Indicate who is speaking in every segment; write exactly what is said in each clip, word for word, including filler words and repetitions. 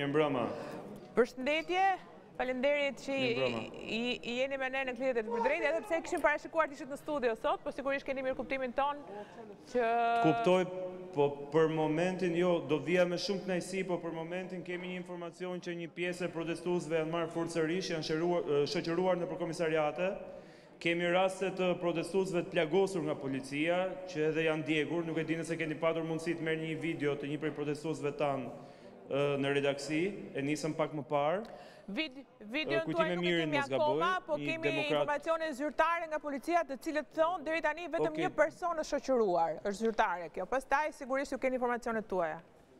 Speaker 1: Mirëmbrëma.
Speaker 2: Përshëndetje, faleminderit që i jeni me ne në klirët e të përdrejtë, edhe pse këshim parashikuar të ishit në studio sot, po sigurisht keni mirë kuptimin ton që...
Speaker 1: Kuptoj, po për momentin, jo, do vija me shumë kënaqësi, po për momentin kemi një informacion që një pjesë e protestuesve janë marrë forcërisht, janë shoqëruar në përkomisariate. Kemi raste të protestuesve të plagosur nga policia, që edhe janë djegur, nuk e di nëse keni patur mundësi të merrni një video të një prej protestuesve tanë në redaksi, e nisëm pak më parë.
Speaker 2: Video tuaj nuk e kemi akoma, po kemi informacione zyrtare nga policia të cilët thonë deri tani vetëm një person është shoqëruar, është zyrtare kjo. Pastaj sigurisht ju keni informacionet tuaja.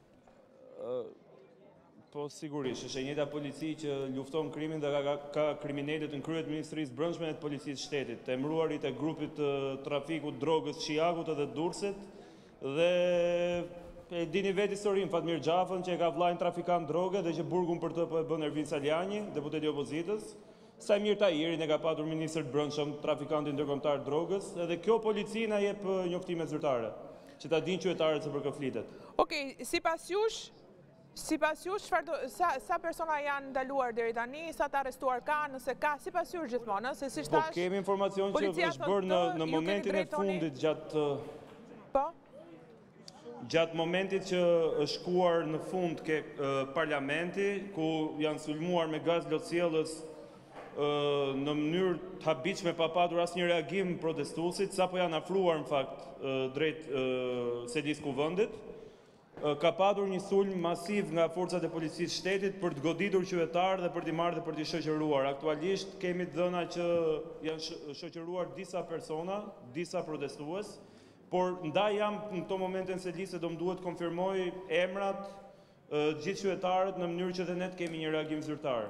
Speaker 1: Po sigurisht, është e njëjta polici që lufton krimin dhe ka kriminalët në kryet Ministrisë Brendshme dhe të Policisë Shtetit, të emëruarit e grupit të trafikut drogës Shiagut edhe Durrësit dhe e dini vetë historinë Fatmir Xhafën që e ka vllajin trafikant droge dhe që burgun për të po e bën Ervin Saljani, deputeti i opozitës. Samir Tahirin e ka patur ministër të brendshëm, trafikantin ndërkombëtar drogës, edhe kjo polici na jep njoftime zyrtare, që ta dinë qytetarët se për kë flitet.
Speaker 2: Okej, sipas jush, sipas jush sa sa persona janë ndaluar deri tani, sa të arrestuar ka, nëse ka, sipas jush gjithmonë, se siç thash.
Speaker 1: Po kemi informacion që është bërë në në momentin e fundit gjatë
Speaker 2: Po.
Speaker 1: Gjatë momentit që është shkuar në fund ke parlamenti, ku janë sulmuar me gaz lotësjellës në mënyrë të habitshme pa patur asnjë reagim protestuesit, sapo janë afruar në fakt drejt selis kuvendit, ka patur një sulm masiv nga forcat e policisë shtetit për të goditur qytetarë dhe për t'i marrë dhe për t'i shoqëruar. Aktualisht kemi dhëna që janë shoqëruar disa persona, disa protestues, por nda jam në këto momente në selisë do më duhet konfirmoj emrat gjithë qytetarët në mënyrë që dhe ne të kemi një reagim zyrtar.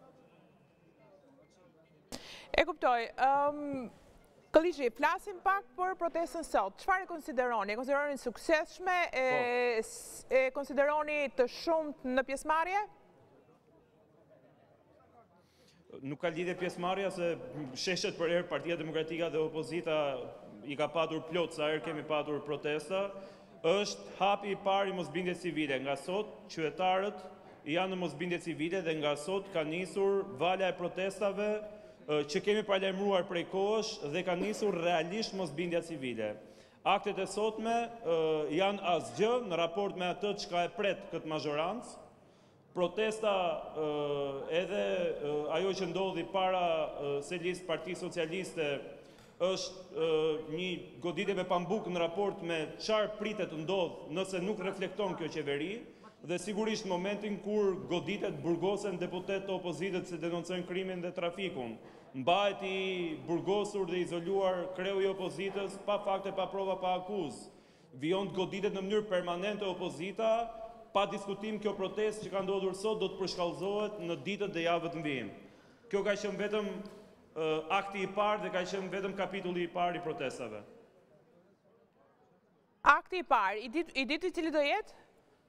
Speaker 2: E kuptoj. Kolliçi, flasim pak për protestën sot. Çfarë e konsideroni? E konsideroni suksesshme? E konsideroni të shumtë në pjesëmarrje?
Speaker 1: Nuk ka lidhje pjesëmarrja se sheshet për herë Partia Demokratike dhe opozita i ka patur plot sa herë kemi patur protesta, është hapi i parë i mosbindjes civile. Nga sot qytetarët janë në mosbindje civile dhe nga sot ka nisur valja e protestave që kemi paralajmëruar prej kohësh dhe ka nisur realisht mosbindja civile. Aktet e sotme janë asgjë në raport me atë çka e pret këtë mazhorancë. Protesta edhe ajo që ndodhi para selisë Partisë Socialiste është një goditje me pambuk në raport me çfarë pritet të ndodhë nëse nuk reflekton kjo qeveri, dhe sigurisht momentin kur goditet burgosen deputet të opozitët se denoncojnë krimin dhe trafikun, mbahet i burgosur dhe izoluar kreu i opozitës pa fakte, pa prova, pa akuzë, vijon të goditet në mënyrë permanente opozita, pa diskutim kjo protest që ka ndodhur sot do të përshkallëzohet në ditët dhe javët në vijim. Kjo ka qenë vetëm akti i parë dhe ka qenë vetëm kapitulli i parë i protestave.
Speaker 2: Akti i parë, i ditë i cili do jetë?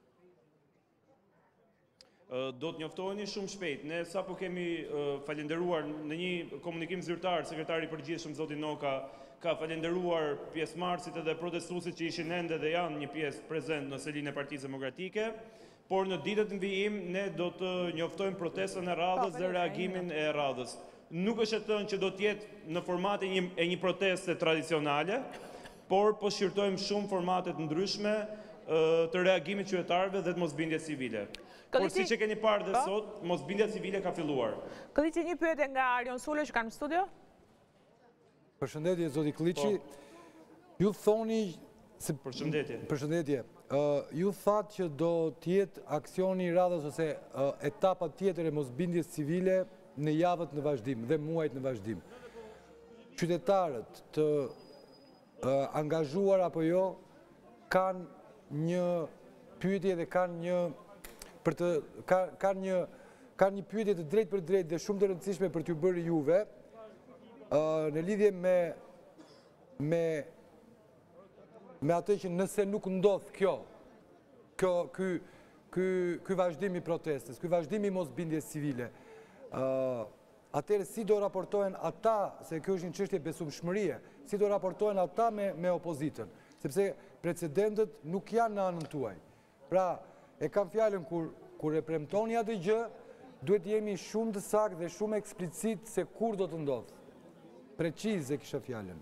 Speaker 1: Do të njoftoheni shumë shpejt. Ne sa po kemi falenderuar në një komunikim zyrtar, sekretari i përgjithshëm zoti Noka ka falenderuar pjesëmarrësit edhe protestuesit që ishin ende dhe janë një pjesë prezent në selinë e Partisë Demokratike, por në ditët në vijim ne do të njoftojmë protestën e radhës dhe reagimin e radhës. Nuk është e thënë që do të jetë në formatin e një proteste tradicionale, por po shqyrtojmë shumë formatet ndryshme të reagimit qytetarëve dhe të mosbindjes civile. Por si që keni parë dhe sot, mosbindja civile ka filluar.
Speaker 2: Kolliçi, një pyetje nga Arion Sule që kanë në studio?
Speaker 3: Përshëndetje, zoti Kolliçi. Ju thoni...
Speaker 1: Përshëndetje.
Speaker 3: Përshëndetje. Ju thatë që do tjetë aksioni radhës ose etapa tjetër e mosbindjes civile në javët në vazhdim dhe muajt në vazhdim. Qytetarët të angazhuar apo jo kanë një pyetje dhe kanë një për të kanë një kanë një pyetje të drejtë për drejtë dhe shumë të rëndësishme për t'ju bërë juve në lidhje me me me atë që nëse nuk ndodh kjo kjo ky ky ky vazhdim i protestës, ky vazhdim i mosbindjes civile, atëherë si do raportohen ata, se kjo është një çështje besumshmërie, si do raportohen ata me me opozitën, sepse precedentët nuk janë në anën tuaj. Pra, e kam fjalën kur kur e premtoni atë gjë, duhet jemi shumë të saktë dhe shumë eksplicit se kur do të ndodhë. Preciz e kisha fjalën.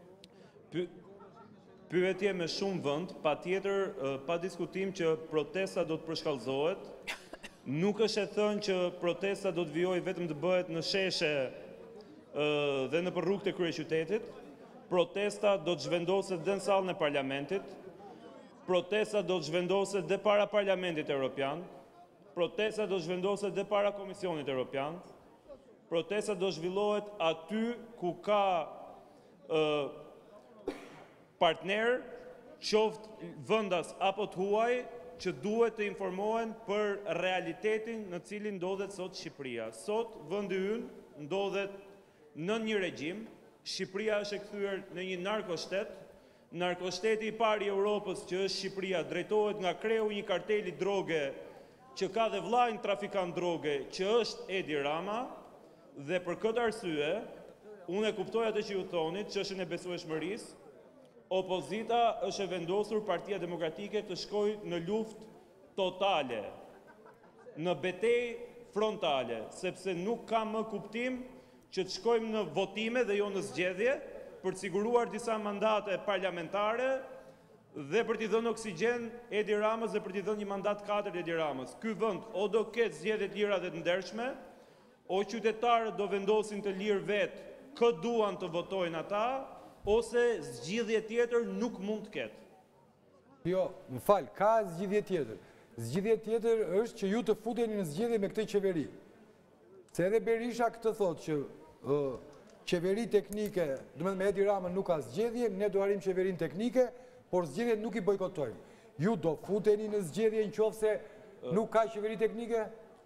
Speaker 1: Pyetje me shumë vend, pa tjetër, pa diskutim që protesta do të përshkallëzohet. Nuk është e thënë që protesta do të vijojë vetëm të bëhet në sheshe dhe në rrugët e kryeqytetit. Protesta do të zhvendoset dhe në sallën e parlamentit. Protesta do të zhvendoset dhe para Parlamentit Evropian. Protesta do të zhvendoset dhe para Komisionit Evropian. Protesta do zhvillohet aty ku ka uh, partner, qoftë vendas apo të huaj, që duhet të informohen për realitetin në cilin ndodhet sot Shqipëria. Sot vendi ynë ndodhet në një regjim, Shqipëria është e kthyer në një narkoshtet. Narkoshteti i parë i Europës që është Shqipëria drejtohet nga kreu një karteli droge që ka dhe vllajin trafikant droge që është Edi Rama, dhe për këtë arsye, unë e kuptoj atë që ju thonit, çështjen e besueshmërisë, opozita është e vendosur Partia Demokratike të shkojë në luftë totale, në betejë frontale, sepse nuk ka më kuptim që të shkojmë në votime dhe jo në zgjedhje, për të siguruar disa mandate parlamentare dhe për t'i dhënë oksigjen Edi Ramës dhe për t'i dhënë një mandat katër Edi Ramës. Ky vend o do ketë zgjedhje të lira dhe të ndershme, o qytetarët do vendosin të lirë vetë kë duan të votojnë ata, ose zgjidhje tjetër nuk mund të ketë.
Speaker 3: Jo, më falë, ka zgjidhje tjetër. Zgjidhje tjetër është që ju të futeni në zgjidhje me këtë qeveri. Se edhe Berisha këtë thotë që uh, qeveri teknike, dhe me Edi Rama nuk ka zgjedhje, ne do harim qeverin teknike, por zgjedhje nuk i bojkotojmë. Ju do futeni në zgjedhje në qoftë se nuk ka qeveri teknike?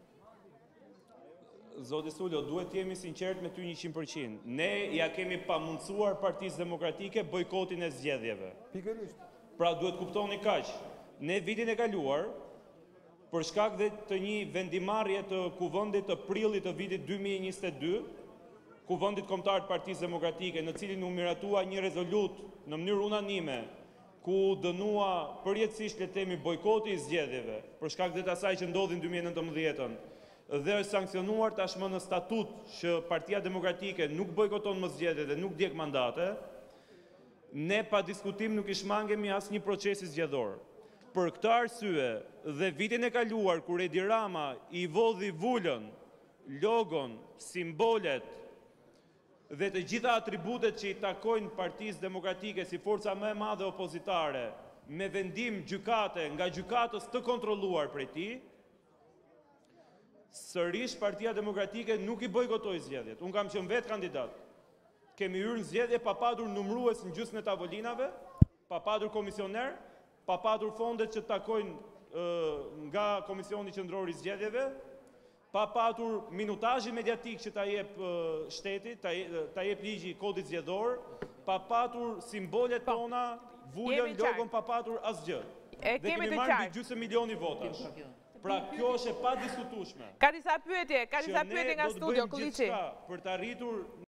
Speaker 1: Zoti Sullo, duhet të jemi sinqert me ty njëqind përqind. Ne ja kemi pamundsuar Partisë Demokratike bojkotin e zgjedhjeve.
Speaker 3: Pikërisht.
Speaker 1: Pra duhet kuptoni kaq. Ne vitin e kaluar, për shkak dhe të një vendimarrje të kuvendit të prillit të vitit dy mijë e njëzet e dy, kuvendit kombëtar të Partisë Demokratike, në cilin u miratua një rezolut në mënyrë unanime, ku dënua përjetësisht le të themi bojkoti i zgjedhjeve, për shkak dhe të asaj që ndodhi në dy mijë e nëntëmbëdhjetë, dhe është sankcionuar tashmë në statut që Partia Demokratike nuk bojkoton më zgjedhje dhe nuk djeg mandate, ne pa diskutim nuk i shmangemi asnjë procesi zgjedhor. Për këtë arsye dhe vitin e kaluar kur Edi Rama i vodhi vulën, logon, simbolet dhe të gjitha atributet që i takojnë Partisë Demokratike si forca më e madhe opozitare, me vendim gjykate nga gjykatës të kontrolluar prej tij, sërish Partia Demokratike nuk i bojkotoi zgjedhjet. Unë kam qenë vetë kandidat. Kemi hyrë në zgjedhje pa patur numërues në gjysmën e tavolinave, pa patur komisioner, pa patur fondet që takojnë uh, nga Komisioni Qendror i Zgjedhjeve, pa patur minutazhi mediatik që ta jep uh, shteti, ta, ta jep ligji i kodit zgjedhor, pa patur simbolet tona, vulën, logon, pa patur asgjë.
Speaker 2: E
Speaker 3: dhe
Speaker 2: kemi
Speaker 3: kemi
Speaker 2: të
Speaker 3: marrë
Speaker 2: qartë.
Speaker 3: mbi gjysmë milioni votash. Pra kjo është e padiskutueshme.
Speaker 2: Ka disa pyetje, ka disa
Speaker 3: që ne
Speaker 2: pyetje nga
Speaker 3: do të
Speaker 2: studio,
Speaker 3: bëjmë
Speaker 2: Kulliçi.
Speaker 3: gjithçka për të arritur